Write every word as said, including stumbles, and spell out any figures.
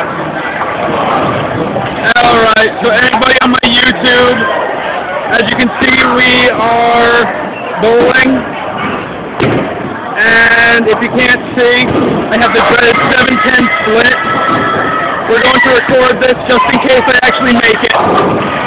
Alright, so everybody on my YouTube, as you can see, we are bowling. And if you can't see, I have the dreaded seven ten split. We're going to record this just in case I actually make it.